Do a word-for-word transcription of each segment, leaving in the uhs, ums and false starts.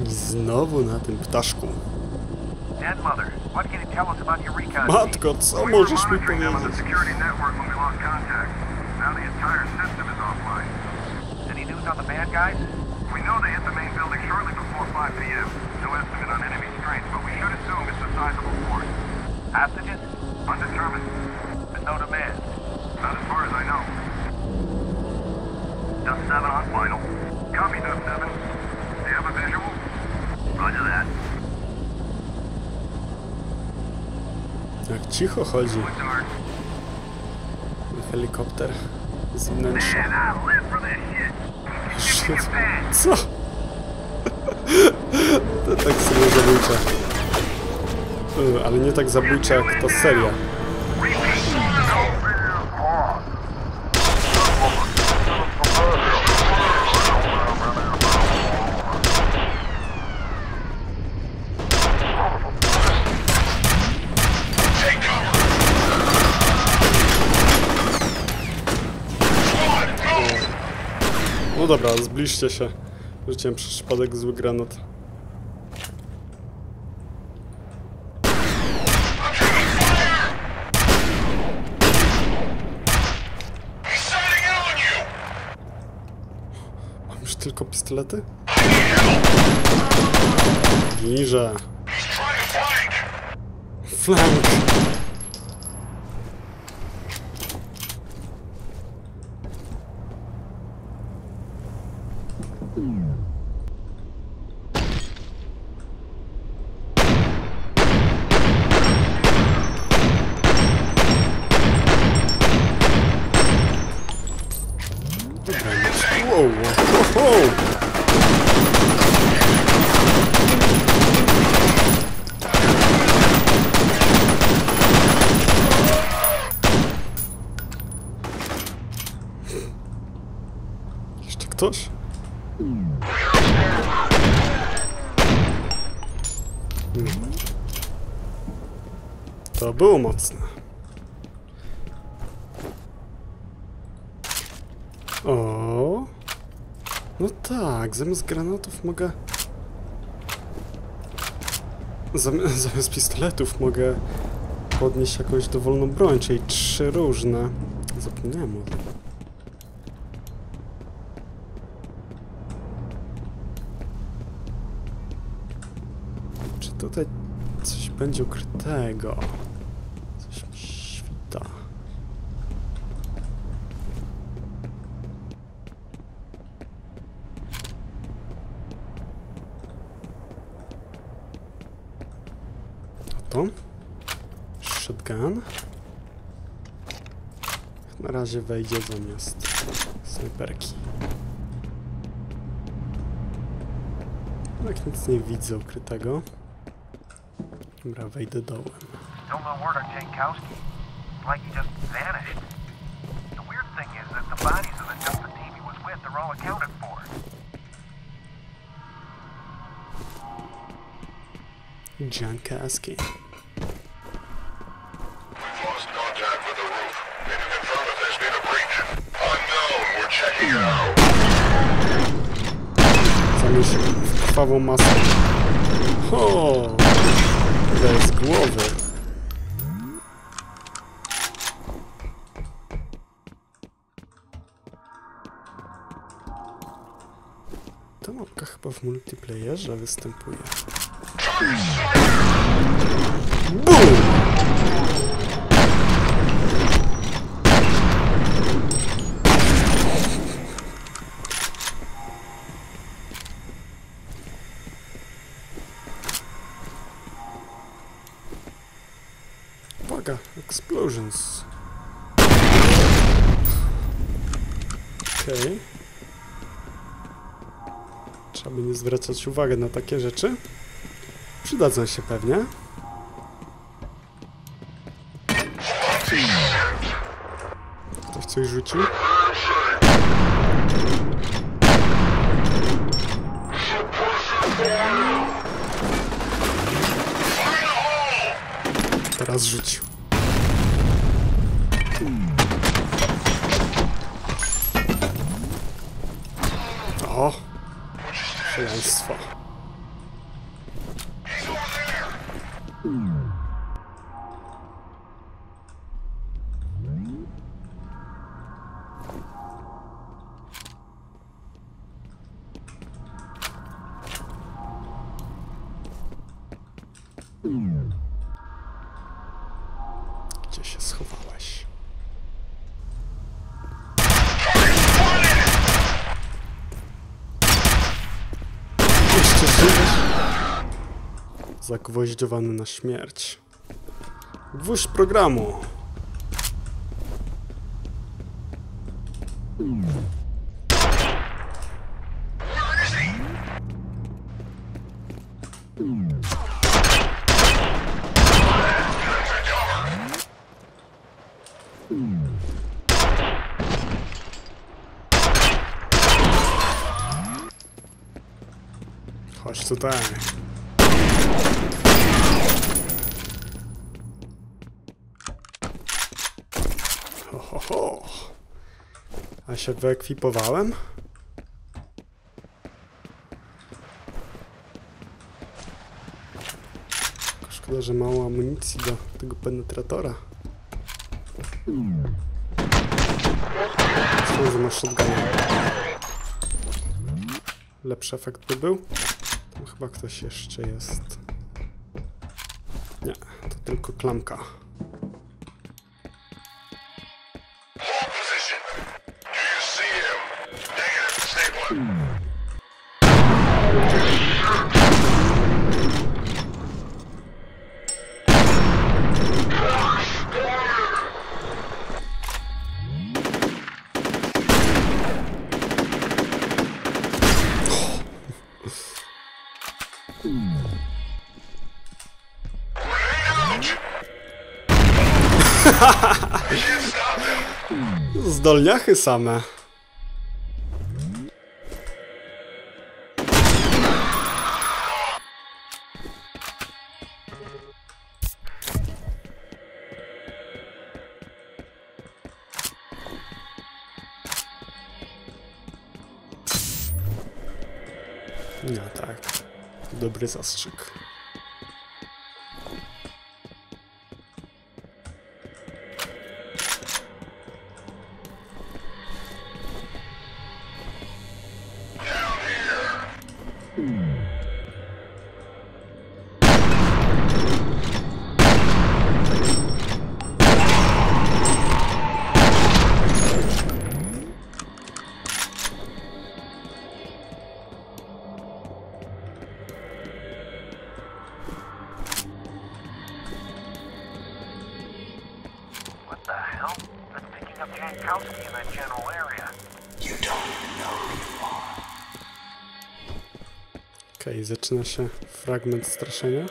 I znowu na tym ptaszku. Matko, co możesz mi powiedzieć? We know they hit the main building shortly before five p m No estimate on enemy strength, but we should assume it's a sizable force. Hostages? Undetermined. There's no demand. Not as far as I know. Dust seven on final. Copy, Dust seven. Do you have a visual? Roger that. Jak cicho chodzi. Helikopter z wnętrza. Shit. Co? To tak sobie zabójcze. Yy, ale nie tak zabójcze jak ta seria. No dobra, zbliżcie się. Rzuciłem przez przypadek zły granat. Mam już tylko pistolety? Ginże. Flank. Wow, wow, wow. Jeszcze ktoś? Hmm. To było mocne. O, no tak, zamiast granatów mogę... Zam zamiast pistoletów mogę podnieść jakąś dowolną broń, czyli trzy różne. Zapomniałem o tym. Czy tutaj coś będzie ukrytego? Coś mi świta. To? Shotgun. Na razie wejdzie zamiast snajperki. Jak nic nie widzę ukrytego. Dobra, wejdę dołem. Jankowski. Zamiesz w krwawą masę. O, bez głowy. Ta mapka chyba w multiplayerze występuje. BOOM! Uwaga, explosions. Okej. Okay. Trzeba by nie zwracać uwagi na takie rzeczy. Przydadzą się pewnie. Ktoś coś rzucił? Teraz rzucił. O! Szaleństwo. Zagwoździowany na śmierć. Gwóźdź programu. Chodź tutaj. Ho, ho, ho. A się wyekwipowałem? Szkoda, że mało amunicji do tego penetratora. Myślę, że masz shotguna. Lepszy efekt by był. Tam chyba ktoś jeszcze jest. Nie, to tylko klamka. Zdolniachy same. No tak, dobry zastrzyk. Okej, okay, zaczyna się fragment straszenia.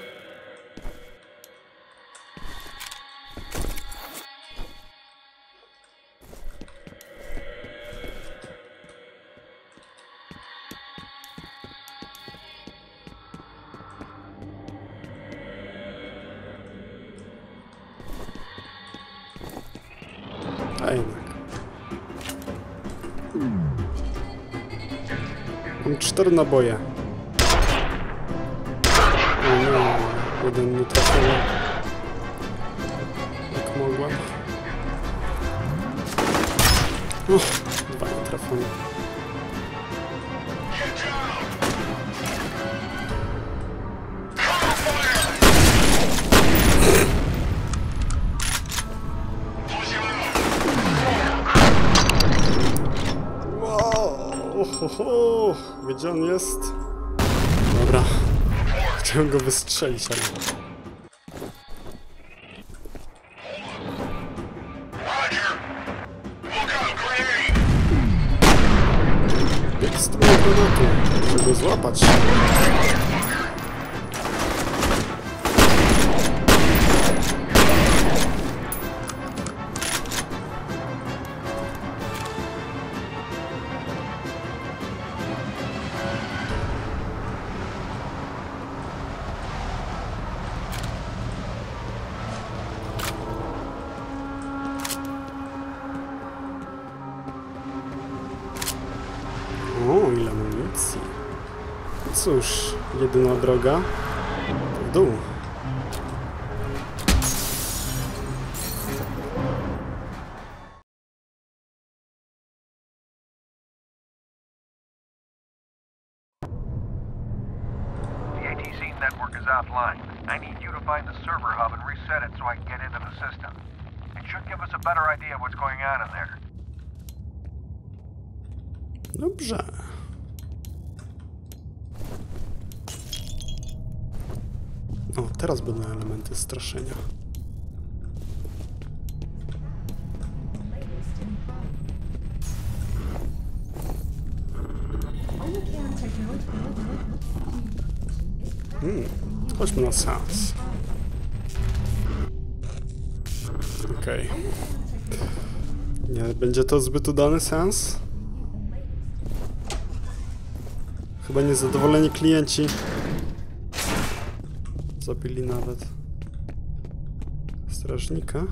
A jednak. Mam cztery naboje. O nie, jeden nie trafił. Jak mogłem. Uff, dwa nie trafione. Wow, ho, ho. Gdzie on jest? Dobra. Chciałem go wystrzelić, ale... Jak stronę granatu? Chcę go złapać. O, ile amunicji. Cóż, jedyna droga w dół. The A T C network is offline. I need you to find the server hub and reset it so I can get into the system. It should give us a better idea of what's going on in there. Dobrze. O, teraz będą elementy straszenia. Hmm, chodźmy na seans. Okej. Okay. Nie będzie to zbyt udany seans? Chyba niezadowoleni klienci zabili nawet strażnika.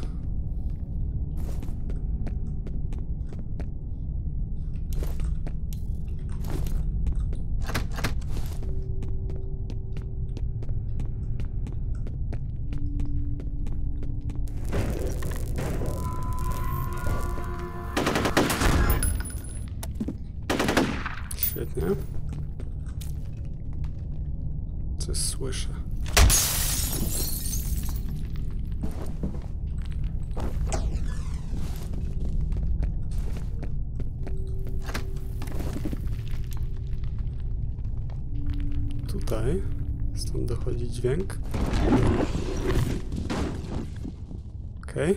Świetnie. Coś słyszę. Tutaj, stąd dochodzi dźwięk. Okej. Okay.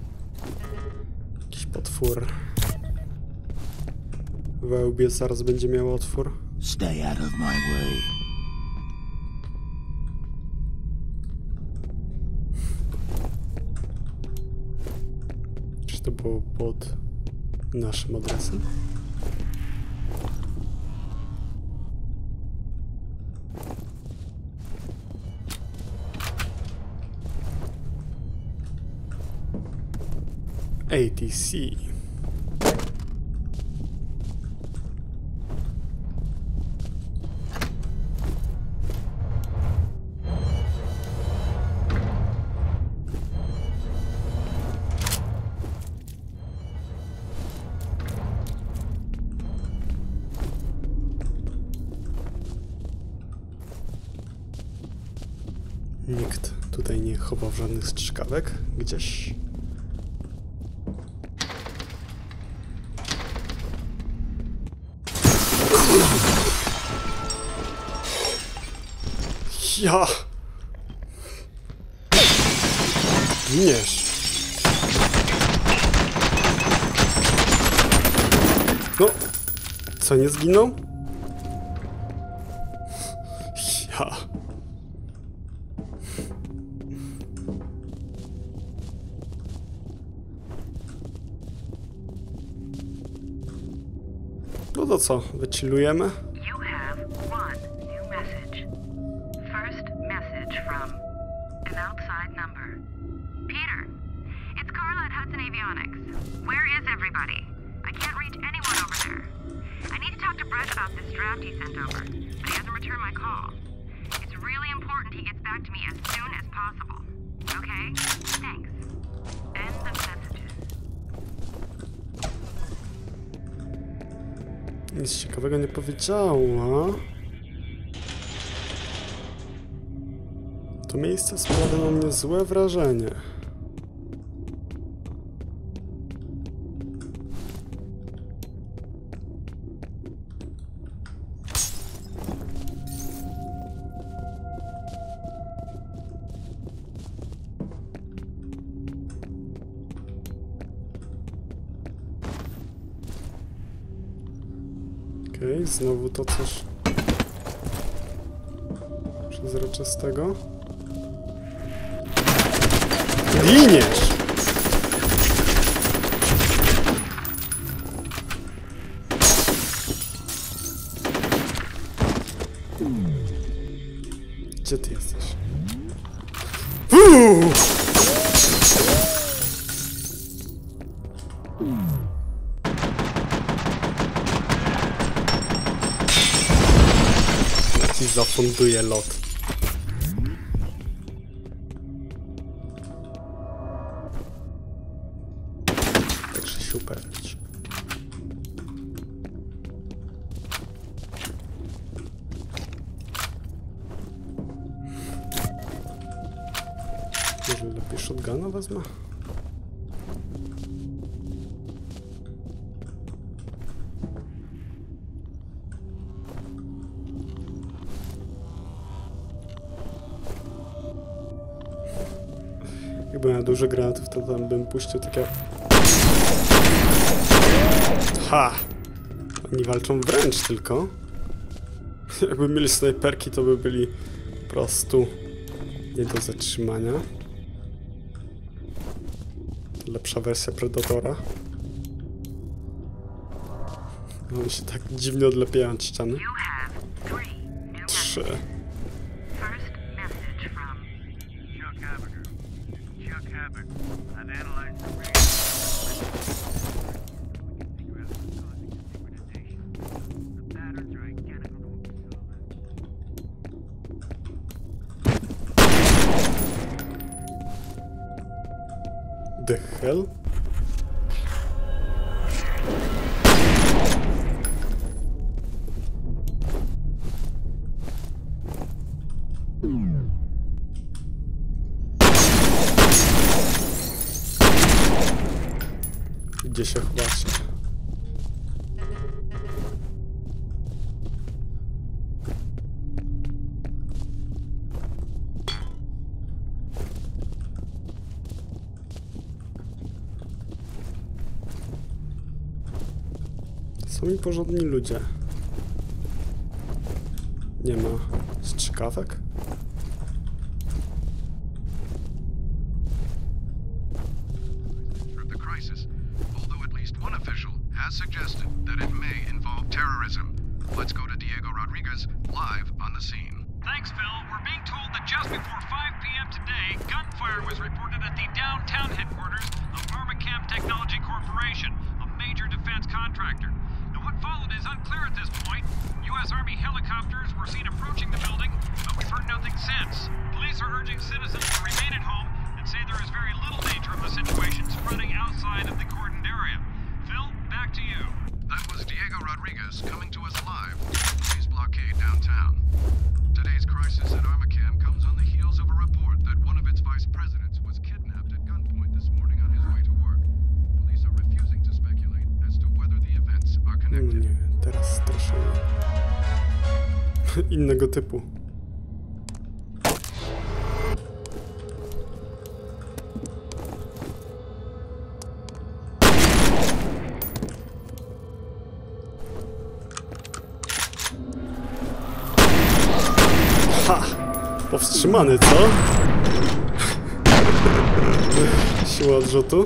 Jakiś potwór. We łbie zaraz będzie miał otwór. Stay out of my way. Czy to było pod naszym adresem? A T C. Nikt tutaj nie chował żadnych strzykawek gdzieś. Ja! Giniesz! No! Co, nie zginął? Ja! No to co, wychillujemy? Nic ciekawego nie powiedziała. To miejsce sprawia na mnie złe wrażenie. Okej, okay, znowu to coś przezroczystego. Giniesz! Gdzie ty jesteś? Uuu! Ci zafunduje lot. Także się upewnić. Może lepiej shotguna wezmę? Jakbym miał dużo granatów, to tam bym puścił takie... Ha! Oni walczą wręcz tylko. Jakby mieli snajperki, to by byli po prostu nie do zatrzymania. Lepsza wersja Predatora. One się tak dziwnie odlepiają od ściany. Trzy. The hell? Gdzie się chowacie? Są mi porządni ludzie. Nie ma strzykawek? Suggested that it may involve terrorism. Let's go to Diego Rodriguez live on the scene. Thanks, Phil. We're being told that just before five p m today, gunfire was reported at the downtown headquarters of Armacam Technology Corporation, a major defense contractor. Now, what followed is unclear at this point. U S Army helicopters were seen approaching the building, but we've heard nothing since. Police are urging citizens to remain at home and say there is very little danger of the situation spreading outside of the cordoned area. Phil, back to you. That was Diego Rodriguez coming to us live from the police blockade downtown. Today's crisis at Armacam comes on the heels of a report that one of its vice presidents was kidnapped at gunpoint this morning on his way to work. Police are refusing to speculate as to whether the events are connected. Nie, teraz straszenie. Innego typu. Ha! Powstrzymany, co? Siła odrzutu.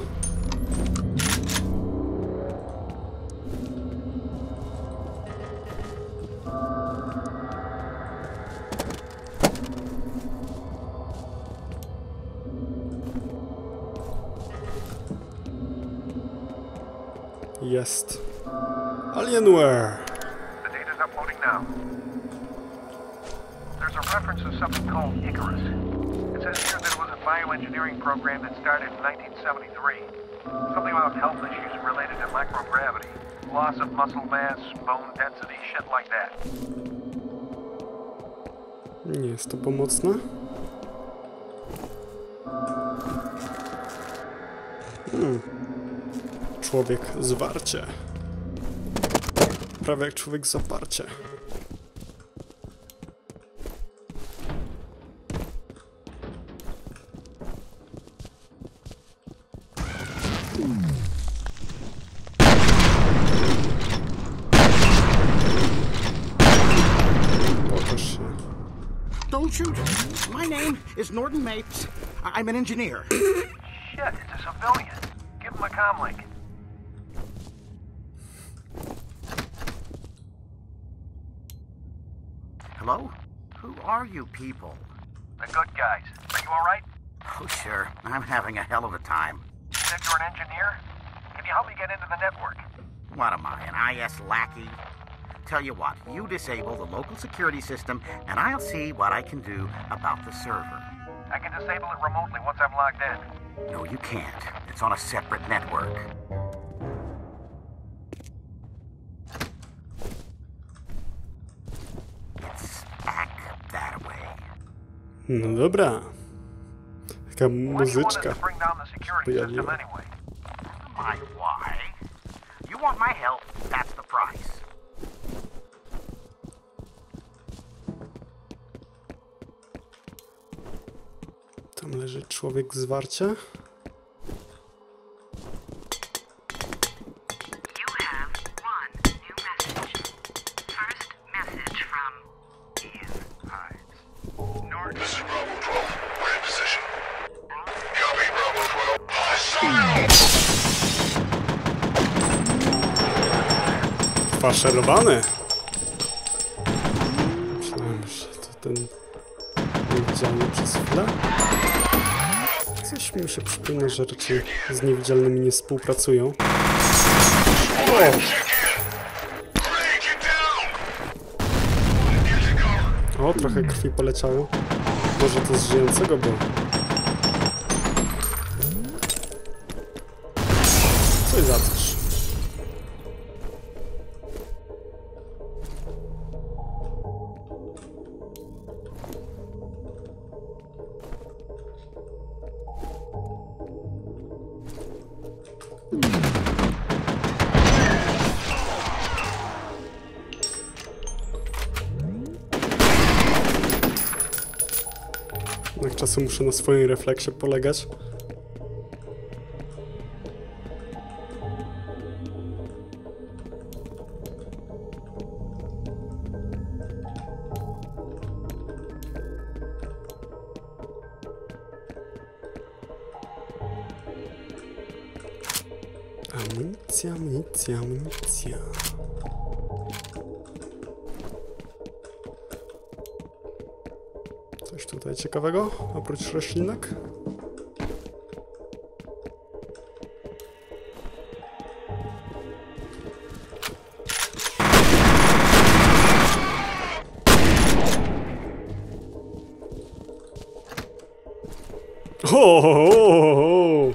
Jest. Alienware. The data's uploading now. There's a reference to something called Icarus. It says here that it was a bioengineering program that started in nineteen seventy-three. Something about health issues related to microgravity. Loss of muscle mass, bone density, shit like that. Nie jest to pomocne. Hmm. Człowiek zwarcie. Prawie jak człowiek zaparcie. Don't shoot. My name is Norton Mapes. I- I'm an engineer. Shit, it's a civilian. Give him a comlink. Hello? Who are you people? The good guys. Are you alright? Oh, sure. I'm having a hell of a time. You said you're an engineer? Can you help me get into the network? What am I, an I S lackey? Tell you what, you disable the local security system, and I'll see what I can do about the server. I can disable it remotely once I'm logged in. No, you can't. It's on a separate network. It's back that way. No dobra. Taka Why do you want us muzyczka to bring down the security system pojawiła. anyway? My why? You want my help, that's the price. Tam leży człowiek zwarcia. You have one new message. First message from Ian Hines. Norton. This is Bravo twelve. We're in position. Copy, Bravo twelve. Hostile! Faszerowany. Myślałem, że to ten niewidzialny przez chwilę. Coś mi się przypomina, że raczej z niewidzialnymi nie współpracują. O! O, trochę krwi poleciało. Może to z żyjącego było. Coś za coś. Jak czasem muszę na swoim refleksie polegać. Amunicja, amunicja, amunicja. Coś tutaj ciekawego, oprócz roślinek? Ho, ho, ho, ho.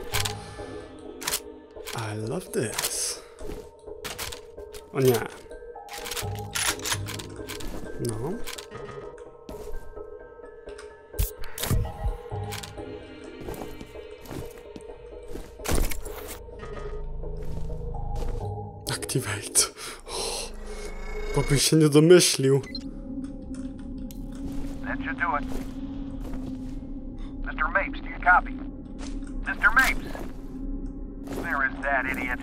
I love this. O nie. No. Activate. Oh, bo bym się nie domyślił. That should do it. Mister Mapes, do you copy? Mister Mapes! There is that idiot.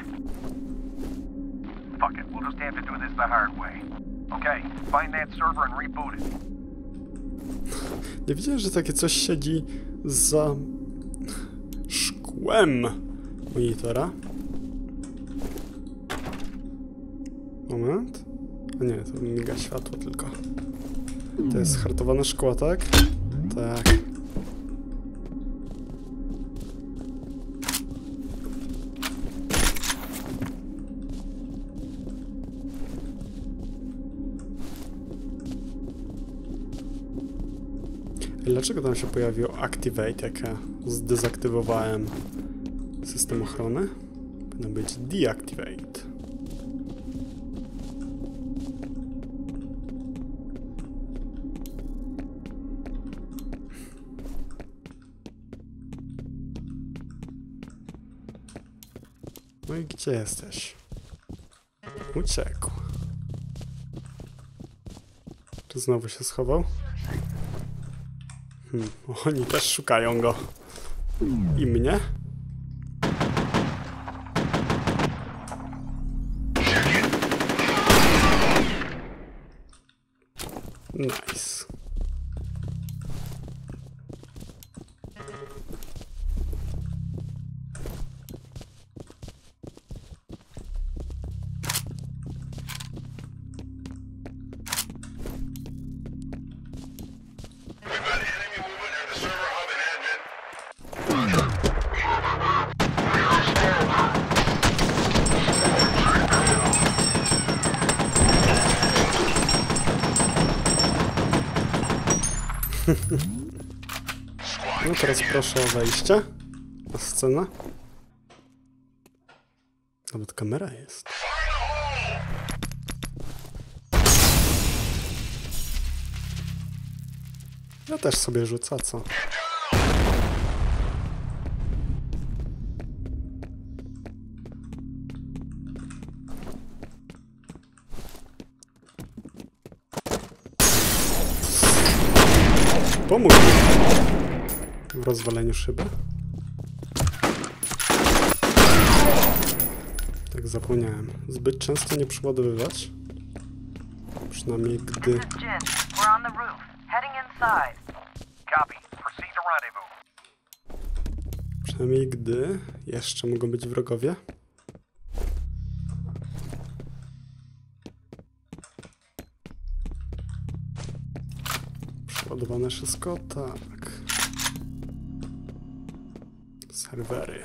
Fuck it, we'll just have to do this the hard way. Okay, find that server and reboot it. Nie wiedziałem, że takie coś siedzi za szkłem monitora. Moment. A nie, to miga światło tylko. To jest hartowane szkło, tak? Tak. I dlaczego tam się pojawił Activate, jak ja zdezaktywowałem system ochrony? Powinno być Deactivate. No i gdzie jesteś? Uciekł. Czy znowu się schował? Hmm, oni też szukają go. I mnie? Nice. No teraz proszę o wejście na scenę. Nawet kamera jest. Ja też sobie rzucę, co? Pomóż mi. W rozwaleniu szyby? Tak, zapomniałem. Zbyt często nie przyładowywać. Przynajmniej gdy... This is Jin. We're on the roof. Heading inside. Copy. Proceed to rendezvous. Przynajmniej gdy jeszcze mogą być wrogowie. Przeładowane wszystko? Tak. Serwery.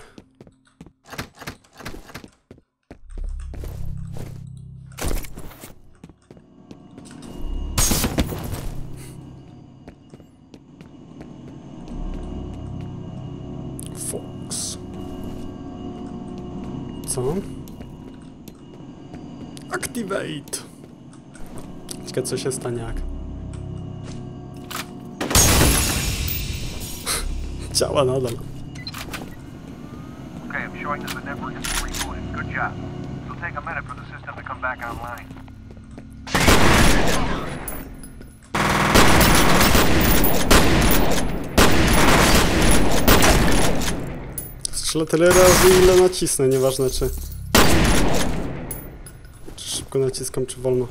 Fox. Co? Activate. Ciekawe, co się stanie jak. Działa nadal. Okay, I'm showing that the network is rebooted. Good job. It'll take a minute for the system to come back online. Strzelę tyle razy, ile nacisnę, nieważne czy... Czy szybko naciskam, czy wolno.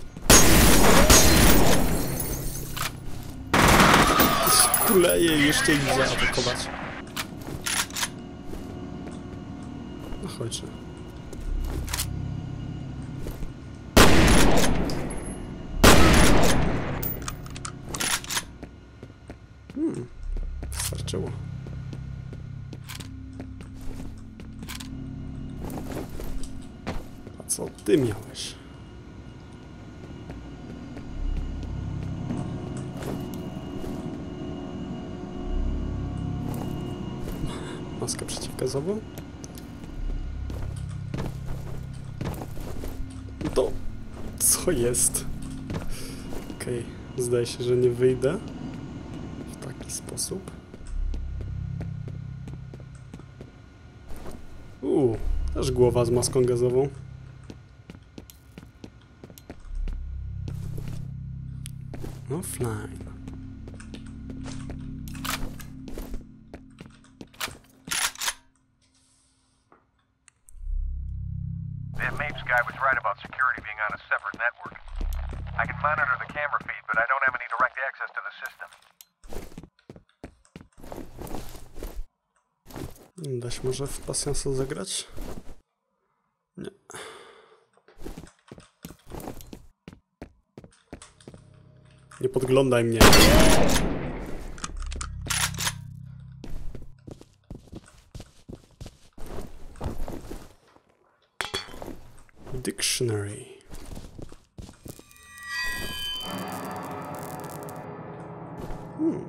Kuleje i jeszcze idzie atakować. No chodźże. Hmm, wystarczyło. A co ty miałeś? Maskę przeciwgazową? To co jest? Okej, okay. Zdaje się, że nie wyjdę w taki sposób. Uuu, też głowa z maską gazową. Offline. That Mapes guy was right about security being on a separate network. I can monitor the camera feed, but I don't have any direct access to the system. Da się może w pasjansa zagrać? Nie. Nie podglądaj mnie. Dictionary. Hmm.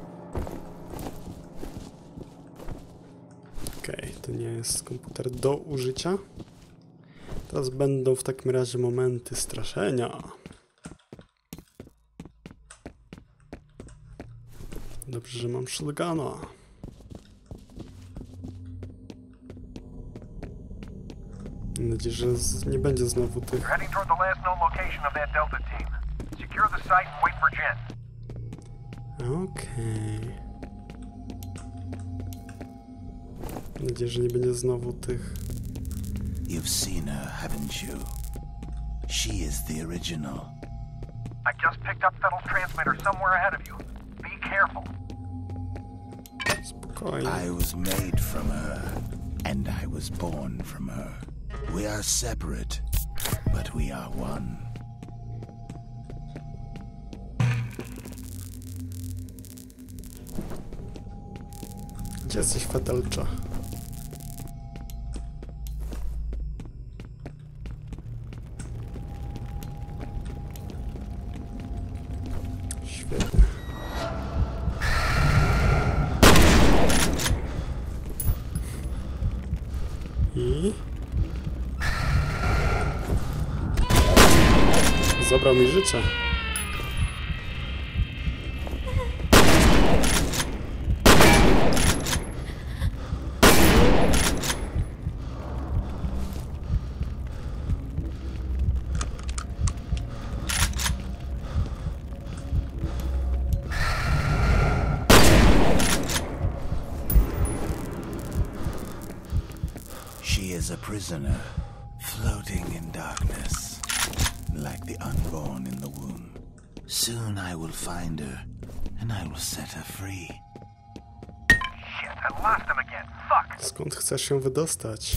Okej, okay, to nie jest komputer do użycia. Teraz będą w takim razie momenty straszenia. Dobrze, że mam shotguna. Mam nadzieję, że z, nie będzie znowu tych... Heading toward the last known location of that Delta team. Secure the site and wait for Jen. Okej. Okay. Mam nadzieję, że nie będzie znowu tych... You've seen her, haven't you? She is the original. I just picked up Fennel's transmitter somewhere ahead of you. Be careful. Spokojnie. I was made from her, and I was born from her. We are separate, but we are one. Gdzie jesteś, Fetelcza? Świetnie. I... Zabrał mi życie. was a prisoner, floating in darkness, like the unborn in the womb. Soon I will find her, and I will set her free. Shit, I lost him again. Fuck! Skąd chcesz się wydostać?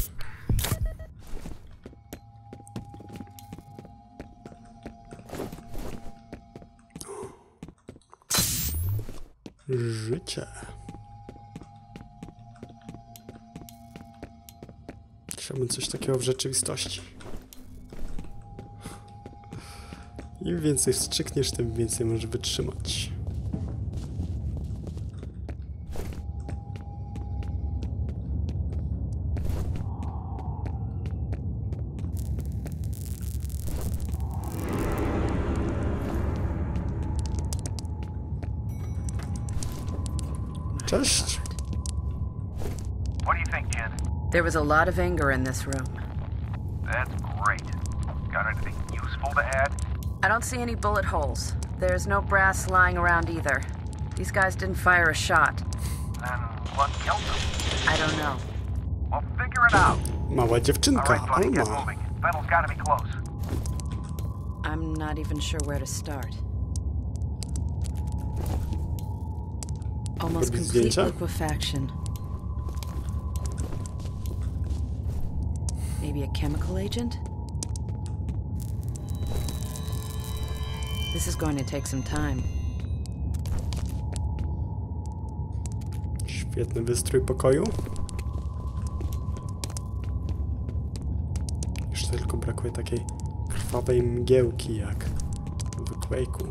Życie. Chciałbym coś takiego w rzeczywistości. Im więcej wstrzykniesz, tym więcej możesz wytrzymać. Cześć. What do you think, Jen? There was a lot of anger in this room. That's great. Got anything useful to add? I don't see any bullet holes. There's no brass lying around either. These guys didn't fire a shot. Then what killed them? I don't know. We'll figure it out. Mała dziewczynka, All right, buddy, get Alma. moving. Battle's gotta be close. I'm not even sure where to start. Almost Robić complete zdjęcia? liquefaction. Maybe a chemical agent? This is going to take some time. Świetny wystrój pokoju. Jeszcze tylko brakuje takiej krwawej mgiełki jak w Quake'u.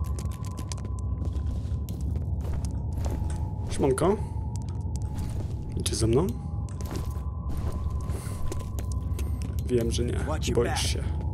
Szymonko? Idzie ze mną? Wiem, że nie. Boisz się.